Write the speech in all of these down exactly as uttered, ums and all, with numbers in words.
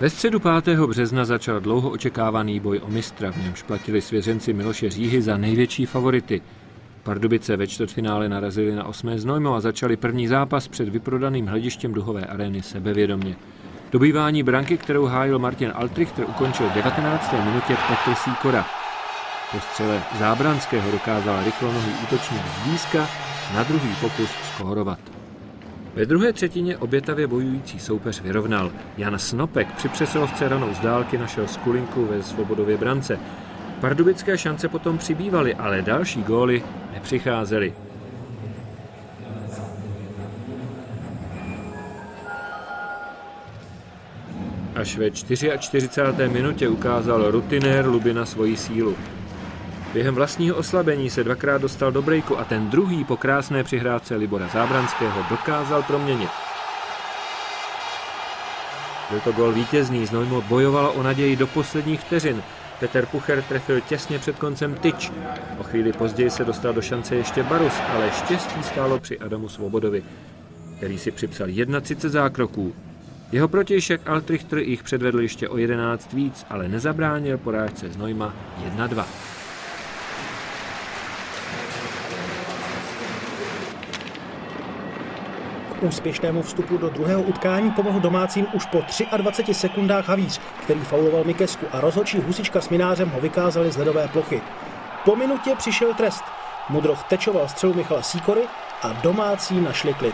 Ve středu pátého března začal dlouho očekávaný boj o mistra, v němž platili svěřenci Miloše Říhy za největší favority. Pardubice ve čtvrtfinále narazili na osmé Znojmo a začali první zápas před vyprodaným hledištěm Duhové arény sebevědomě. Dobývání branky, kterou hájil Martin Altrichter, ukončil v devatenácté minutě Petr Sýkora. Po střele Zábranského dokázal rychlonohý útočník zblízka na druhý pokus skórovat. Ve druhé třetině obětavě bojující soupeř vyrovnal. Jan Snopek při přesilovce ranou z dálky našel skulinku ve Svobodově brance. Pardubické šance potom přibývaly, ale další góly nepřicházely. Až ve čtyřicáté čtvrté minutě ukázal rutinér Lubina svoji sílu. Během vlastního oslabení se dvakrát dostal do brejku a ten druhý po krásné přihrávce Libora Zábranského dokázal proměnit. Byl to gól vítězný, Znojmo bojovalo o naději do posledních vteřin. Petr Pucher trefil těsně před koncem tyč. O chvíli později se dostal do šance ještě Barus, ale štěstí stálo při Adamu Svobodovi, který si připsal třicet jedna zákroků. Jeho protějšek Altrichter jich předvedl ještě o jedenáct víc, ale nezabránil porážce Znojma jedna dva. Úspěšnému vstupu do druhého utkání pomohl domácím už po dvaceti třech sekundách Havíř, který fauloval Mikesku a rozhodčí Husička s Minářem ho vykázali z ledové plochy. Po minutě přišel trest. Mudroch tečoval střelu Michala Sýkory a domácí našli klid.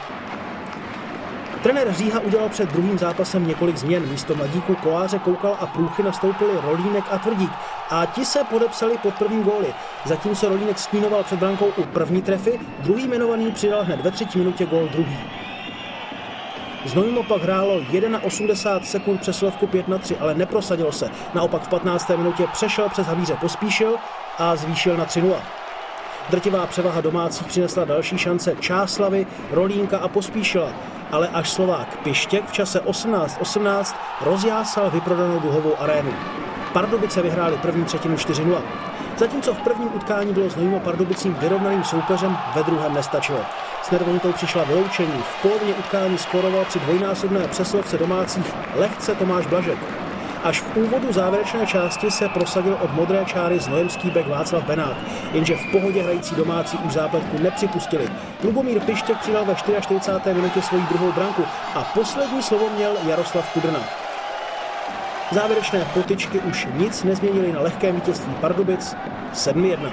Trenér Říha udělal před druhým zápasem několik změn. Místo mladíků Koláře, Koukala a Průchy nastoupili Rolínek a Tvrdík a ti se podepsali pod první góly. Zatímco Rolínek stínoval před brankou u první trefy, druhý jmenovaný přidal hned ve třetí minutě gól druhý. Znojmo pak hrálo osmdesát jedna sekund přesilovku pět na tři, ale neprosadilo se. Naopak v patnácté minutě přešel přes Havíře Pospíšil a zvýšil na tři nula. Drtivá převaha domácích přinesla další šance Čáslavy, Rolínka a Pospíšila, ale až Slovák Pištěk v čase osmnáct osmnáct rozjásal vyprodanou Duhovou arénu. Pardubice vyhráli první třetinu čtyři nula. Zatímco v prvním utkání bylo Znojmo Pardubicím vyrovnaným soupeřem, ve druhém nestačilo. S nervozitou přišla vyloučení. V polovině utkání skóroval při dvojnásobné přesilovce domácích lehce Tomáš Blažek. Až v úvodu závěrečné části se prosadil od modré čáry znojemský bek Václav Benák, jenže v pohodě hrající domácí už zápletku nepřipustili. Lubomír Pištěk přidal ve čtyřicáté čtvrté minutě svoji druhou branku a poslední slovo měl Jaroslav Kudrna. Závěrečné potyčky už nic nezměnily na lehkém vítězství Pardubic sedm jedna.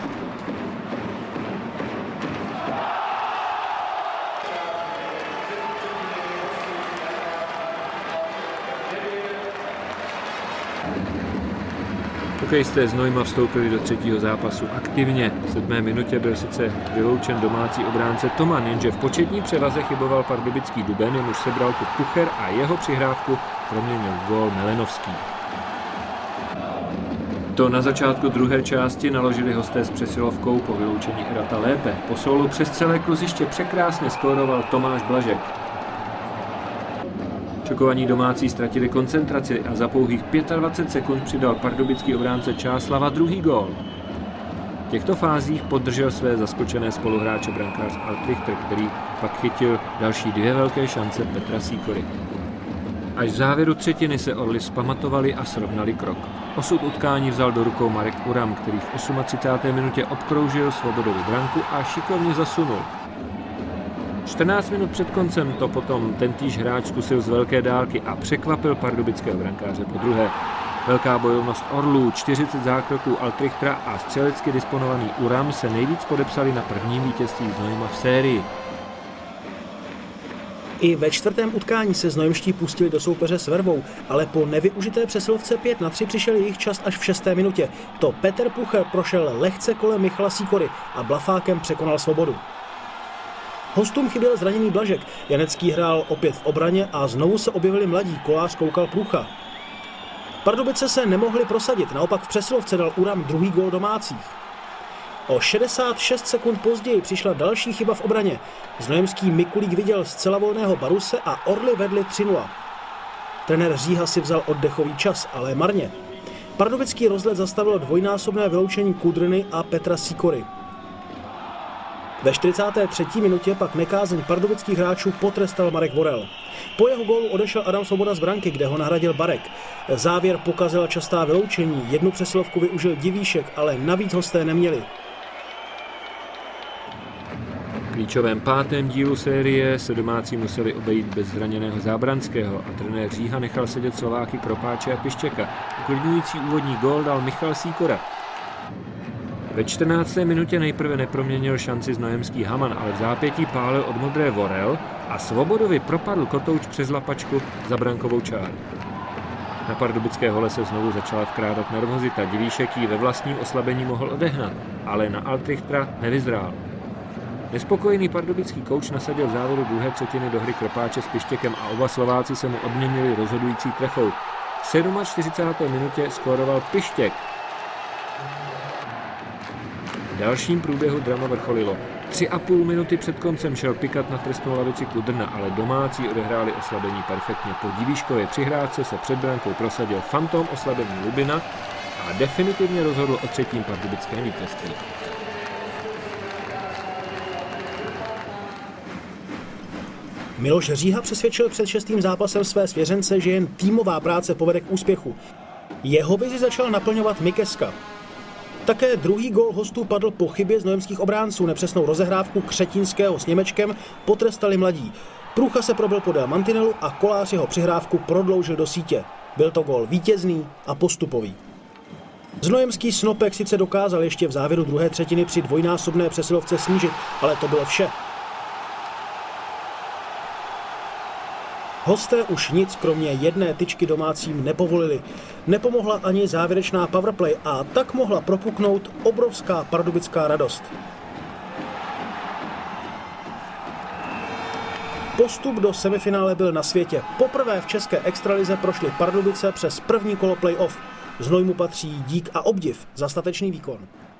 Hokejisté Znojma vstoupili do třetího zápasu aktivně. V sedmé minutě byl sice vyloučen domácí obránce Toman, jenže v početní převaze chyboval pardubický Duben, jemuž sebral tu Pucher a jeho přihrávku proměnil gól Melenovský. To na začátku druhé části naložili hosté s přesilovkou po vyloučení Erata lépe. Po sólu přes celé kluziště překrásně skóroval Tomáš Blažek. Šokovaní domácí ztratili koncentraci a za pouhých dvacet pět sekund přidal pardubický obránce Čáslava druhý gól. V těchto fázích podržel své zaskočené spoluhráče brankář Altrichter, který pak chytil další dvě velké šance Petra Sýkory. Až v závěru třetiny se Orly vzpamatovali a srovnali krok. Osud utkání vzal do rukou Marek Uram, který v třicáté osmé minutě obkroužil Svobodovu branku a šikovně zasunul. čtrnáct minut před koncem to potom tentýž hráč zkusil z velké dálky a překvapil pardubického brankáře po druhé. Velká bojovnost Orlů, čtyřicet zákroků Altrichtera a střelecky disponovaný Uram se nejvíc podepsali na prvním vítězství Znojma v sérii. I ve čtvrtém utkání se znojemští pustili do soupeře s vervou, ale po nevyužité přesilovce pět na tři přišel jejich čas až v šesté minutě. To Petr Pucher prošel lehce kolem Michala Sýkory a blafákem překonal Svobodu. Hostům chyběl zraněný Blažek, Janecký hrál opět v obraně a znovu se objevili mladí Kolář, Koukal, Průcha. Pardubice se nemohli prosadit, naopak v přesilovce dal Uram druhý gól domácích. O šedesát šest sekund později přišla další chyba v obraně. Znojemský Mikulík viděl zcela volného Baruse a Orly vedli tři nula. Trenér Říha si vzal oddechový čas, ale marně. Pardubický rozlet zastavilo dvojnásobné vyloučení Kudrny a Petra Sýkory. Ve čtyřicáté třetí minutě pak nekázeň pardubických hráčů potrestal Marek Vorel. Po jeho gólu odešel Adam Svoboda z branky, kde ho nahradil Barek. Závěr pokazila častá vyloučení, jednu přesilovku využil Divíšek, ale navíc hosté neměli. V klíčovém pátém dílu série se domácí museli obejít bez zraněného Zábranského a trenér Říha nechal sedět Slováky Kropáče a Piščeka. Uklidňující úvodní gól dal Michal Sýkora. Ve čtrnácté minutě nejprve neproměnil šanci znojemský Haman, ale v zápětí pálil od modré Vorel a Svobodovi propadl kotouč přes lapačku za brankovou čáru. Na pardubické hole se znovu začala vkrádat nervozita. Divíšek ji ve vlastním oslabení mohl odehnat, ale na Altrichtera nevyzrál. Nespokojený pardubický kouč nasadil v závěru druhé třetiny do hry Kropáče s Pištěkem a oba Slováci se mu odměnili rozhodující trefou. V čtyřicáté sedmé minutě skóroval Pištěk. V dalším průběhu drama vrcholilo. Tři a půl minuty před koncem šel pikat na trestnou lavici Kudrna, ale domácí odehráli oslabení perfektně. Po Divíškově přihrádce se před brankou prosadil fantom oslabení Lubina a definitivně rozhodl o třetím pardubickém vítězství. Miloš Říha přesvědčil před šestým zápasem své svěřence, že jen týmová práce povede k úspěchu. Jeho vizi začal naplňovat Mikeska. Také druhý gól hostů padl po chybě znojemských obránců. Nepřesnou rozehrávku Křetínského s Němečkem potrestali mladí. Průcha se probil podél mantinelu a Kolář jeho přihrávku prodloužil do sítě. Byl to gól vítězný a postupový. Znojemský Snopek sice dokázal ještě v závěru druhé třetiny při dvojnásobné přesilovce snížit, ale to bylo vše. Hosté už nic kromě jedné tyčky domácím nepovolili. Nepomohla ani závěrečná powerplay a tak mohla propuknout obrovská pardubická radost. Postup do semifinále byl na světě. Poprvé v české extralize prošly Pardubice přes první kolo play-off. Znojmu patří dík a obdiv za statečný výkon.